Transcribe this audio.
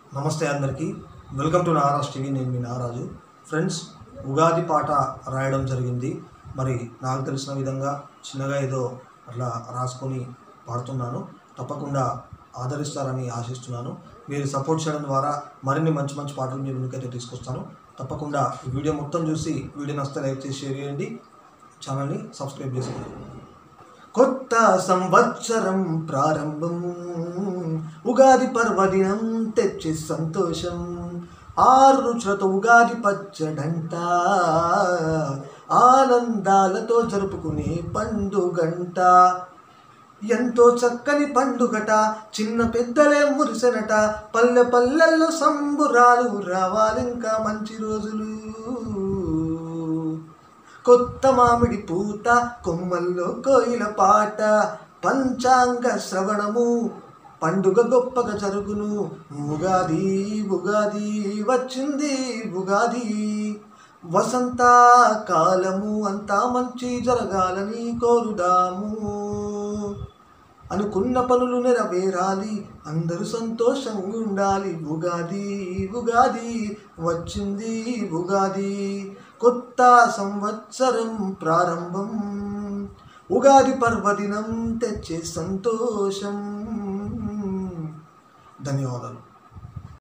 నమస్తే అందరికీ welcome to Naraj TV. నేను మీ నారాజు. ఫ్రెండ్స్, ఉగాది పాట రాయడం జరిగింది. మరి నాకు తెలిసిన విధంగా చిన్నగా ఏదో అట్లా రాసుకొని పాడుతున్నాను. తప్పకుండా ఆదరిస్తారని ఆశిస్తున్నాను. మీరు సపోర్ట్ చేయడం ద్వారా మరిన్ని మంచి మంచి పాటలు మీ ముందుకైతే తీసుకొస్తాను. తప్పకుండా ఈ వీడియో మొత్తం చూసి వీడియో నచ్చితే లైక్ చేసి షేర్ చేయండి. ఛానల్ని సబ్స్క్రైబ్ చేసుకోండి. కొత్త సంవత్సరం ప్రారంభం, ఉగాది పర్వదినం తెచ్చే సంతోషం. 6 రుచులతో ఉగాది పచ్చడంట, ఆనందాలతో జరుపుకునే పండుగంట. ఎంతో చక్కని పండుగట, చిన్న పెద్దలే మురిసెనట. పల్లె పల్లెల్లో సంబురాలు, రావాలింకా మంచి రోజులు. కొత్త మామిడి పూత, కొమ్మల్లో కోయిల పాట, పంచాంగ శ్రవణము, పండుగ గొప్పగా జరుగును. ఉగాది ఉగాది వచ్చింది ఉగాది, వసంత కాలము అంతా మంచి జరగాలని కోరుదాము. అనుకున్న పనులు నెరవేరాలి, అందరూ సంతోషంగా ఉండాలి. ఉగాది ఉగాది వచ్చింది ఉగాది, కొత్త సంవత్సరం ప్రారంభం, ఉగాది పర్వదినం తెచ్చే సంతోషం. ధన్యవాదాలు.